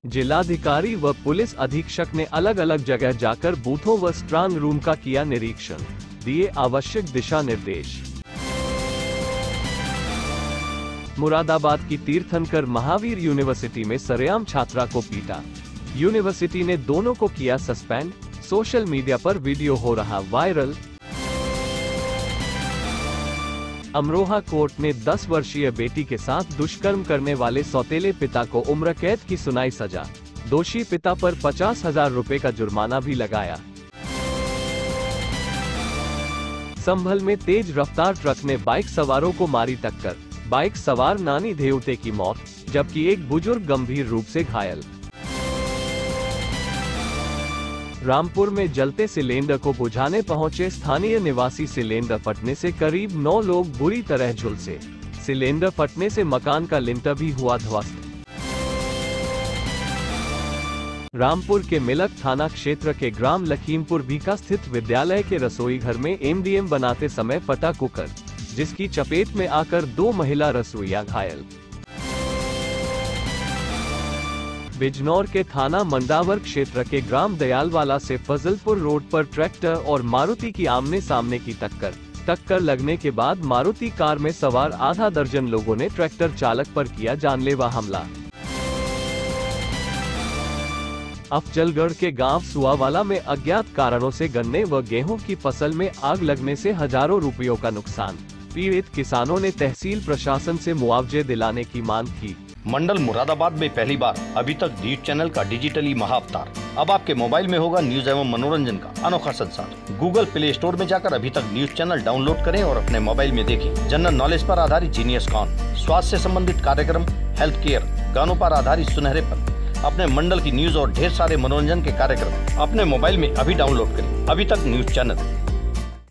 जिलाधिकारी व पुलिस अधीक्षक ने अलग अलग जगह जाकर बूथों व स्ट्रांग रूम का किया निरीक्षण, दिए आवश्यक दिशा निर्देश। मुरादाबाद की तीर्थंकर महावीर यूनिवर्सिटी में सरेआम छात्रा को पीटा, यूनिवर्सिटी ने दोनों को किया सस्पेंड, सोशल मीडिया पर वीडियो हो रहा वायरल। अमरोहा कोर्ट ने 10 वर्षीय बेटी के साथ दुष्कर्म करने वाले सौतेले पिता को उम्र कैद की सुनाई सजा, दोषी पिता पर 50,000 रुपए का जुर्माना भी लगाया। संभल में तेज रफ्तार ट्रक ने बाइक सवारों को मारी टक्कर, बाइक सवार नानी देवते की मौत, जबकि एक बुजुर्ग गंभीर रूप से घायल। रामपुर में जलते सिलेंडर को बुझाने पहुंचे स्थानीय निवासी सिलेंडर फटने से करीब 9 लोग बुरी तरह झुलसे, सिलेंडर फटने से मकान का लिंटर भी हुआ ध्वस्त। रामपुर के मिलक थाना क्षेत्र के ग्राम लखीमपुर बीका स्थित विद्यालय के रसोई घर में एमडीएम बनाते समय फटा कुकर, जिसकी चपेट में आकर 2 महिला रसोइया घायल। बिजनौर के थाना मंडावर क्षेत्र के ग्राम दयालवाला से फजलपुर रोड पर ट्रैक्टर और मारुति की आमने सामने की टक्कर लगने के बाद मारुति कार में सवार आधा दर्जन लोगों ने ट्रैक्टर चालक पर किया जानलेवा हमला। अफजलगढ़ के गांव सुआवाला में अज्ञात कारणों से गन्ने व गेहूं की फसल में आग लगने से हजारों रुपयों का नुकसान, पीड़ित किसानों ने तहसील प्रशासन से मुआवजे दिलाने की मांग की। मंडल मुरादाबाद में पहली बार अभी तक न्यूज चैनल का डिजिटली महाअवतार। अब आपके मोबाइल में होगा न्यूज एवं मनोरंजन का अनोखा संसार। गूगल प्ले स्टोर में जाकर अभी तक न्यूज चैनल डाउनलोड करें और अपने मोबाइल में देखें। जनरल नॉलेज पर आधारित जीनियस कॉन, स्वास्थ्य से संबंधित कार्यक्रम, हेल्थ केयर, गानों पर आधारित सुनहरेपन, अपने मंडल की न्यूज और ढेर सारे मनोरंजन के कार्यक्रम अपने मोबाइल में अभी डाउनलोड करें। अभी तक न्यूज चैनल।